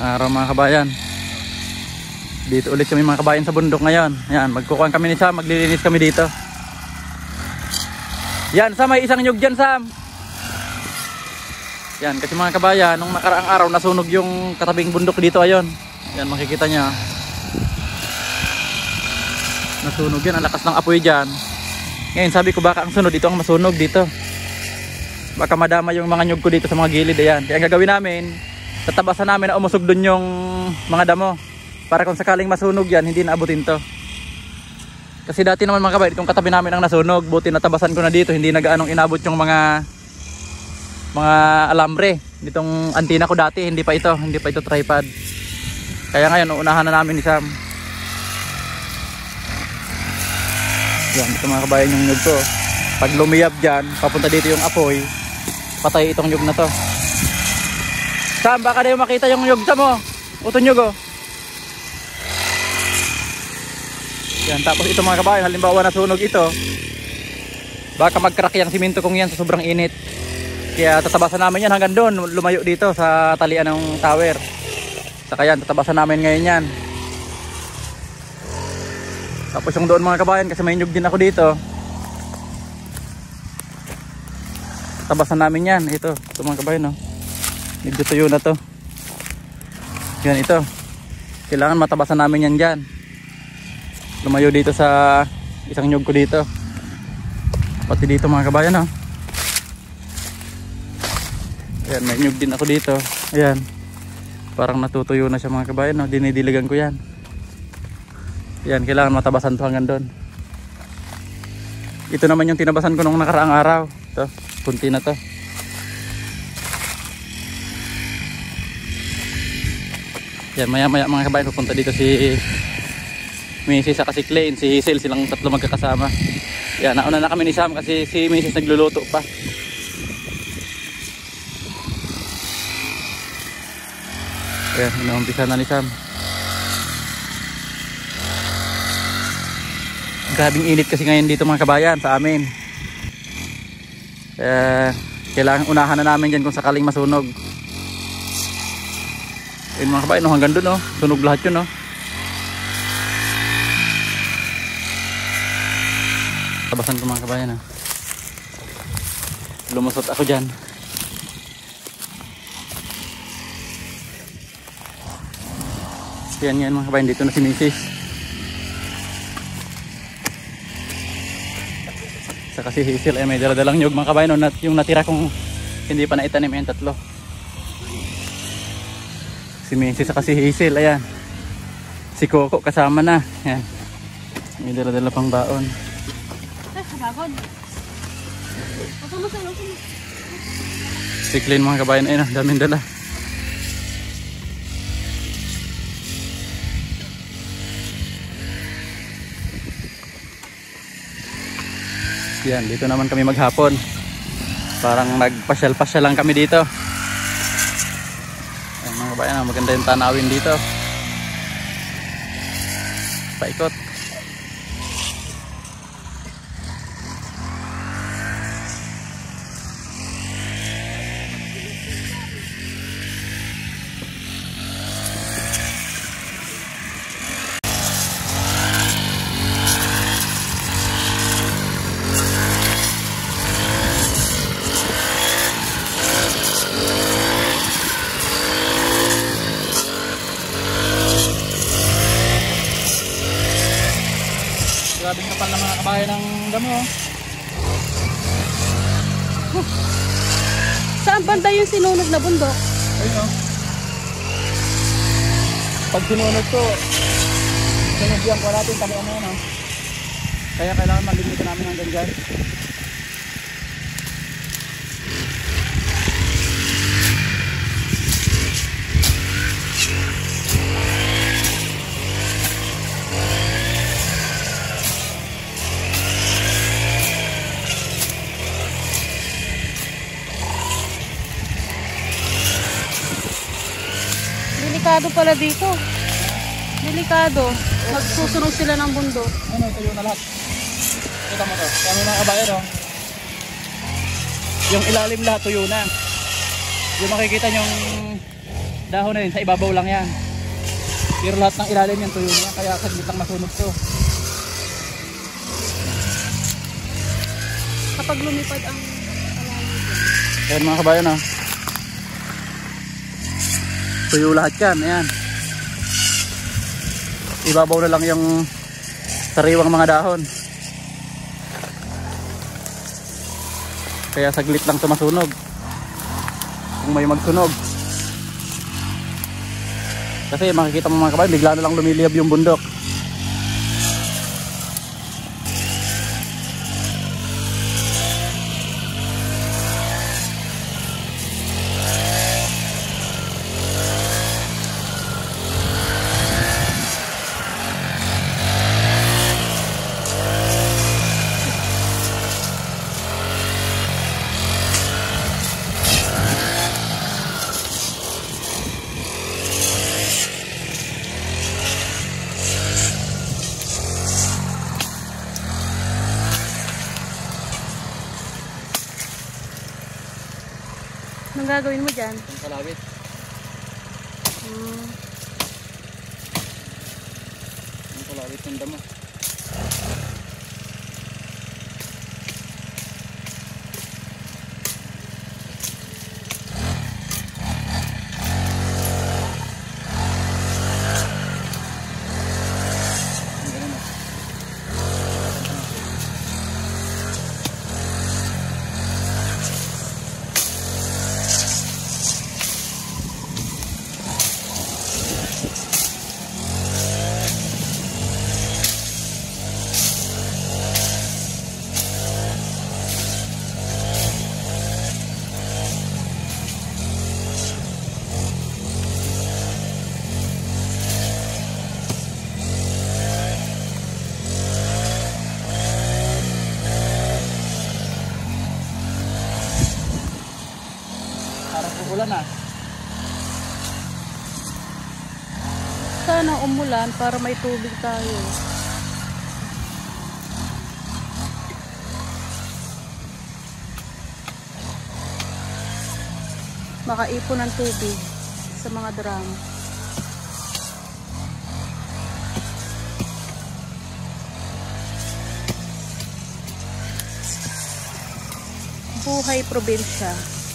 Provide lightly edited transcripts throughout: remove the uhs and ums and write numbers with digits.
Magandang araw mga kabayan. Dito ulit kami mga kabayan sa bundok ngayon. Yan, magkukuhan kami ni Sam, maglilinis kami dito. Yan, Sam, may isang nyug dyan, Sam. Yan, kasi mga kabayan, nung nakaraang araw nasunog yung katabing bundok dito, ayon. Yan, makikita nyo. Nasunog yan, ang lakas ng apoy dyan. Ngayon, sabi ko baka ang sunod dito ang masunog dito. Baka madama yung mga nyug ko dito sa mga gilid, ayan. Kaya ang gagawin namin, tatabasan namin na umusog dun yung mga damo. Para kung sakaling masunog yan, hindi naabutin to. Kasi dati naman mga kabayan, itong katabi namin ang nasunog. Buti natabasan ko na dito, hindi na gaanong inabot yung mga alambre. Ditong antina ko dati, hindi pa ito tripod. Kaya ngayon, uunahan na namin ni Sam. Yan, ito mga kabayan yung nyug to. Pag lumiyab dyan, papunta dito yung apoy, patay itong nyug na to. Sam, baka na yung makita yung nyug mo. Uto nyug, oh. Yan, tapos ito mga kabayan, halimbawa nasunog ito, baka mag-crack yung simento kong yan sa sobrang init. Kaya tatabasan namin yan hanggang doon, lumayo dito sa talian ng tower. Saka yan, tatabasan namin ngayon yan. Tapos yung doon mga kabayan, kasi may nyug din ako dito, tatabasan namin yan. Ito mga kabayan, oh. Medyo tuyo na to. Yan, ito. Kailangan matabasan namin yan dyan. Lumayo dito sa isang nyug ko dito. Pati dito mga kabayan, oh. Ayan, may nyug din ako dito. Ayan. Parang natutuyo na siya mga kabayan, oh. Dinidiligan ko yan. Ayan, kailangan matabasan to hanggang doon. Ito naman yung tinabasan ko nung nakaraang araw. Ito, kunti na to. Yan, maya maya mga kabayan, pupunta dito si Mrs. at si Klein, si Hazel, silang tatlo magkakasama. Yan, nauna na kami ni Sam kasi si Mrs. nagluluto pa. Yan, inuumpisa na ni Sam. Grabing init kasi ngayon dito mga kabayan sa amin. Kailangan unahan na namin dyan kung sakaling masunog. Ayun mga kabayan, hanggang doon, oh. Sunog lahat yun, oh. Tabasan ko mga kabayan, oh. Lumusot ako dyan. Yan mga kabayan, dito na si Mrs. Saka si Hazel, ay may daladalang nyug mga kabayan, oh. Yung natira kong hindi pa naitanim, yung tatlo. Si Mrs. saka si Hazel, ayan. Si Coco kasama na. Ayan. May dala-dala pang baon. Si Klein mga kabayan, ayun, daming dala. Yan, dito naman kami maghapon. Parang nagpasyal-pasyal lang kami dito. Mga kabayan, maganda yung tanawin dito. Paikot. Grabing kapal na mga kabayan ng damo. Saan banda yung sinunog na bundok? Ayun, oh. Pag sinunog to, sinugyan ko natin kami ano yun, oh. Kaya kailangan malimita namin hanggang dyan. Delikado pala dito. Delikado. Magsusunog sila ng bundok. Ano, tayo na lahat. Kita mo to. Kami mga kabayan, oh. Yung ilalim lahat tuyo na. Yung makikita yung dahon na yun, sa ibabaw lang yan. Pero lahat ng ilalim yan tuyo niya, kaya saglit lang masunog to. Kapag lumipad ang alalim. Ayan mga kabayan ha. Tuyo lahat yan, ayan. Ibabaw na lang yung sariwang mga dahon. Kaya saglit lang ito masunog. Kung may magsunog. Kasi makikita mo mga kabayan, bigla na lang lumiliyab yung bundok. Anong gagawin mo dyan? Yung kalawit. Yung kalawit ng damo. Ulan na. Sana umulan para may tubig tayo. Makaipon ng tubig sa mga drum. Buhay probinsya.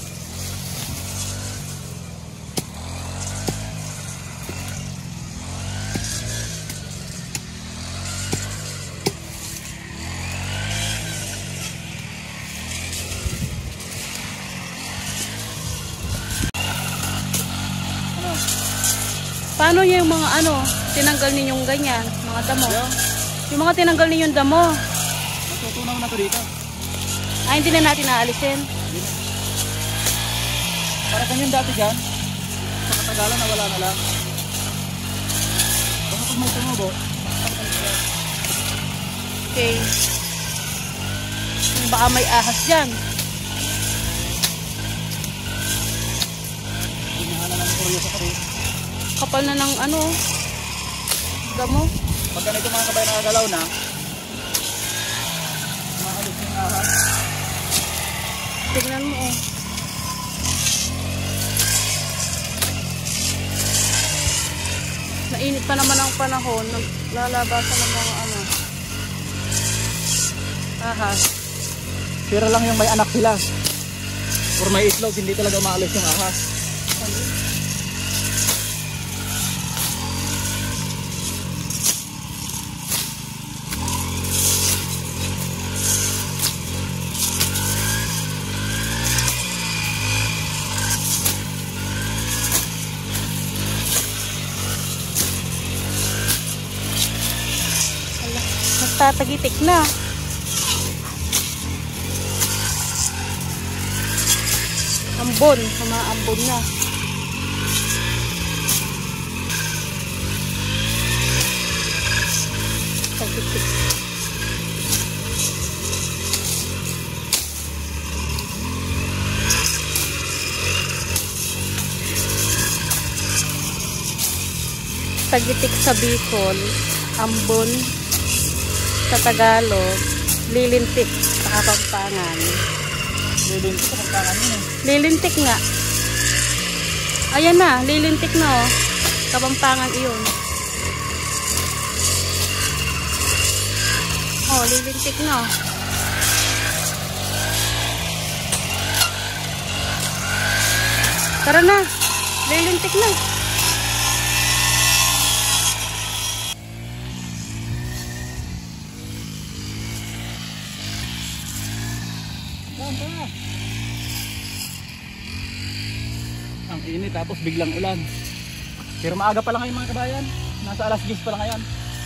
Paano yung mga tinanggal ninyong ganyan, mga damo? Yung mga tinanggal ninyong damo. Matutunaw na to dito. Ay, hindi na natin naalisin. Para kanyang dati dyan, sa katagalan na wala na lang. Baka kung may tumubo, Okay. Baka may ahas dyan. hinahala ng kuryo sa kari. Kapal na ng damo. Pagka na ito mga kabayan nakagalaw na, maalis yung ahas. Tignan mo Mainit pa naman ang panahon. Naglalabasan ng mga ahas. Pero lang yung may anak sila. Or may itlog, hindi talaga maalis yung ahas. Nagtatagitik na. Ambon, kumaambon na. Tagitik. Tagitik sa Bicol, ambon sa Tagalog, lilintik sa Kapampangan. Lilintik sa pagkangan yun eh. Lilintik nga. Ayan na, lilintik na oh. Kapampangan iyon. Oh, lilintik na. Tara na, lilintik na. Ang init tapos biglang ulan. Pero maaga pa lang ngayon mga kabayan. Nasa alas 10 pa lang ngayon.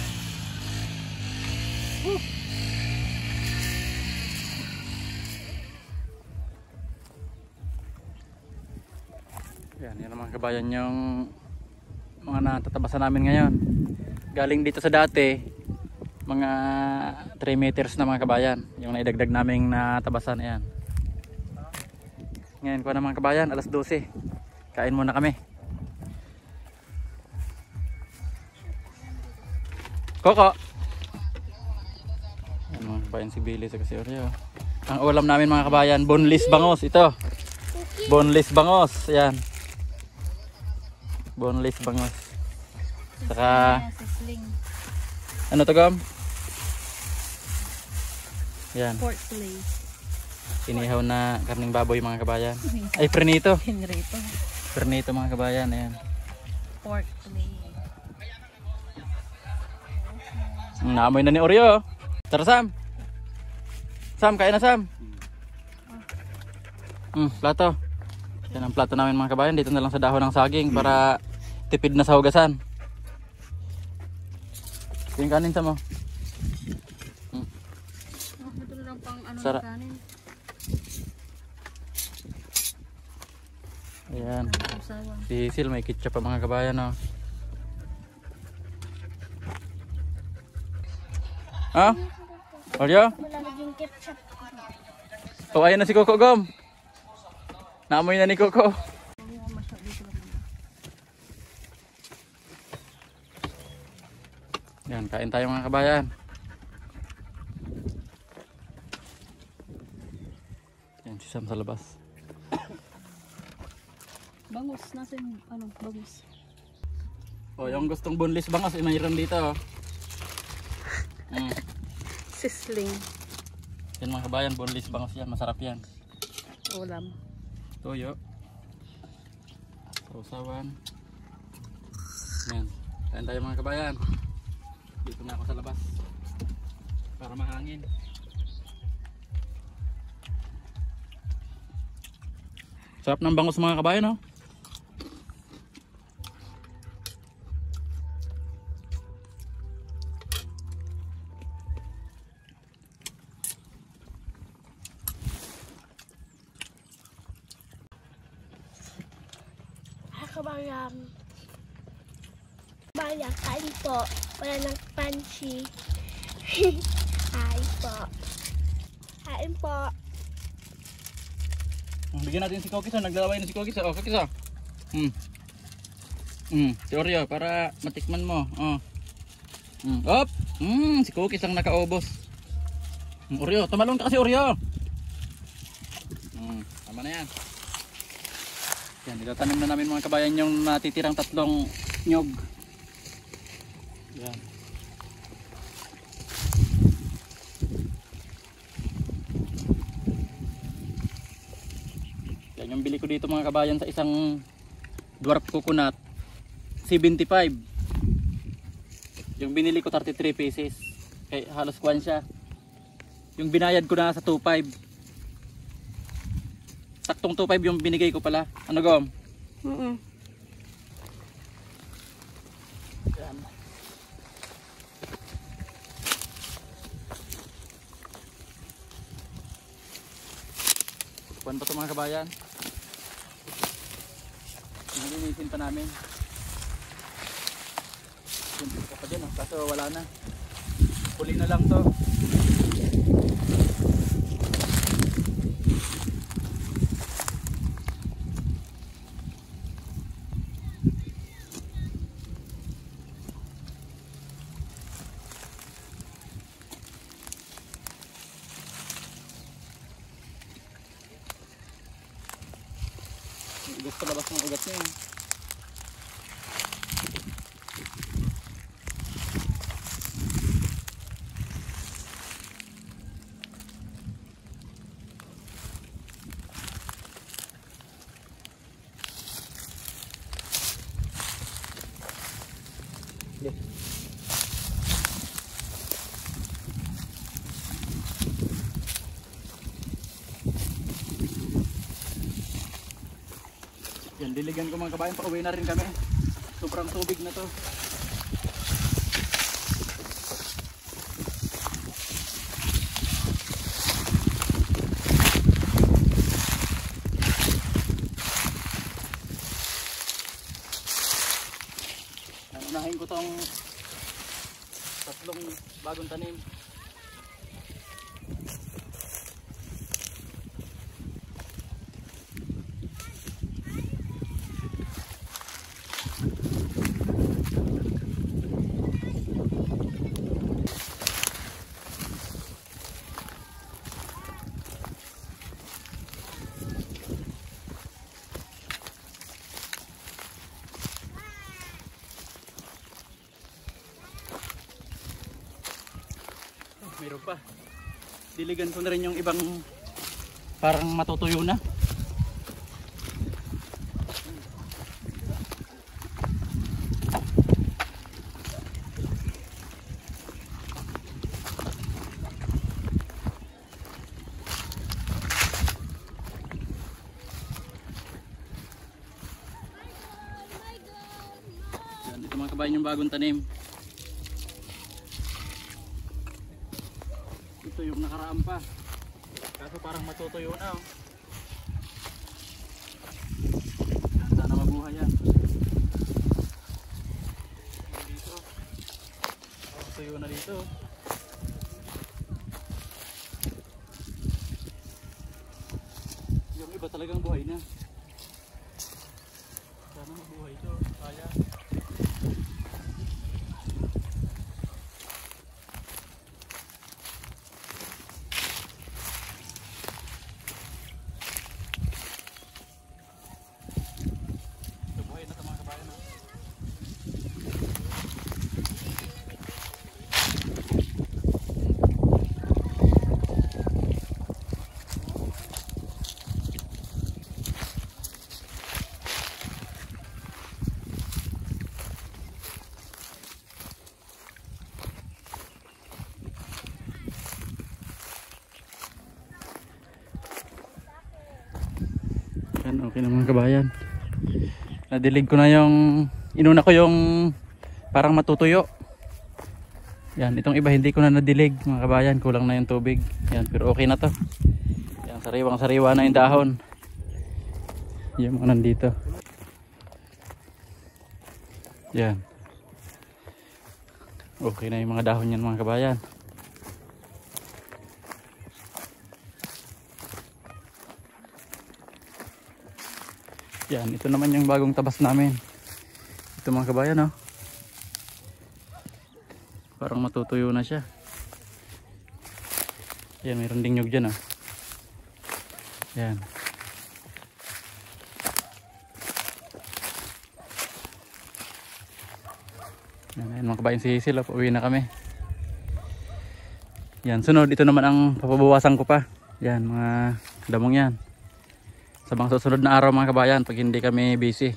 Yan ang mga kabayan yung mga natatabasan namin ngayon. Galing dito sa dati, mga 3 meters na mga kabayan. Yung naidagdag naming natabasan. Ayan. Ngayon ko na mga kabayan, alas 12. Kain muna kami. Koko! Ayan mga kabayan, si Billy sa kasi Oreo. Ang ulam namin mga kabayan, boneless bangos. Ito. Boneless bangos. Ayan. Boneless bangos. Saka ano to gam? Yan. Pork place. Inihaw na karning baboy mga kabayan. Ay pernito. Pinrito. Pernito mga kabayan. Ayan. Pork place. Naamoy na ni Oreo. Tara Sam. Sam, kain na Sam. Plato. Yan ang plato namin mga kabayan. Dito na lang sa dahon ng saging para tipid na sa hugasan. Yung kanin sa mo. Ito na lang pang ano Sarap. na kanin. Ayan. Usawa. Si Sil may ketchup pa mga kabayan. Oh. Ha? Oreo? Wala naging ketchup. Oh, ayan na si Coco Gom. Naamoy na ni Coco. Yan, kain tayo mga kabayan. Yan, si Sam sa labas. Bangus, nasa yung ano, bangus. Oh, yung gustong boneless bangos, mayroon dito. Oh. Sisling. Yan mga kabayan, boneless bangos yan, masarap yan. Ulam. Toyo. Sausawan. Yan, kain tayo mga kabayan. Dito na ako sa labas para mahangin. Sarap ng bangus mga kabayan, oh. Kabayan. Bayan, kain po. Wala ng pansi. Kain po. Kain po. Bigyan natin si Kokis, oh. Naglalaway na si Kokis, oh. Kokis, oh. Si Oreo, para matikman mo, oh. Op! Si Kokis lang nakaubos. Oreo, tumalon ka kasi Oreo. Tama na yan. Yan, itatanim na namin mga kabayan yung natitirang 3 nyog. Yan. Yan yung bili ko dito mga kabayan sa isang dwarf coconut. 75. Yung binili ko 33 pieces. Kaya halos kwan siya. Yung binayad ko na sa 2.5. Saktong 2.5 yung binigay ko pala. Ano Gom? Yan. Kuwan pa ito mga kabayan. Nilinisin pa namin. Sintin ka pa dyan, oh. Kaso wala na. Huli na lang to. Gusto labas ng ugat niya. Yan, diligan ko mga kabayan, pauwi na rin kami. Sobrang tubig na to. Unahin ko tong tatlong bagong tanim. Mayroon pa. Diligan ko na rin yung ibang parang matutuyo na. Yan, ito mga kabayan yung bagong tanim. Ito yung nakaraan pa. Kaso parang matutuyo na. Oh. Sana mabuhay yan. Dito. Matutuyo na dito. Yung iba talagang buhay na. Sana mabuhay ito. Kaya. Okay na mga kabayan. Nadilig ko na yung inuna ko yung parang matutuyo. Yan, itong iba hindi ko na nadilig mga kabayan, kulang na yung tubig. Yan, pero okay na to. Yan, sariwang sariwa na yung dahon. Yung mga nandito. Yan. Okay na yung mga dahon yan mga kabayan. Yan, ito naman yung bagong tabas namin. Ito mga kabayan, oh. Parang matutuyo na siya. Yan, mayroon ding nyug dyan, oh. Yan. Yan mga kabayan, sisil, oh. Uwi na kami. Yan, sunod, ito naman ang papabawasan ko pa. Yan, mga damong yan. Sa mga susunod na araw mga kabayan, pag hindi kami busy.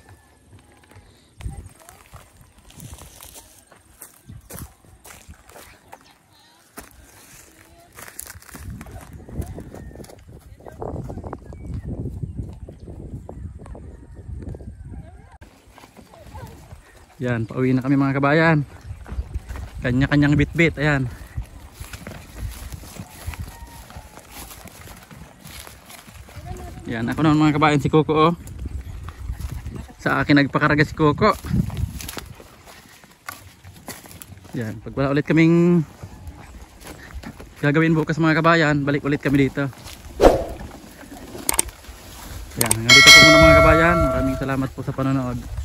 Yan, pauwi na kami mga kabayan. Kanya-kanyang bit-bit, ayan. Yan, ako naman mga kabayan si Coco, oh. Sa akin nagpakarga si Coco. Yan, pag wala ulit kaming gagawin bukas mga kabayan, balik ulit kami dito. Yan, hanggang dito po muna mga kabayan. Maraming salamat po sa panonood.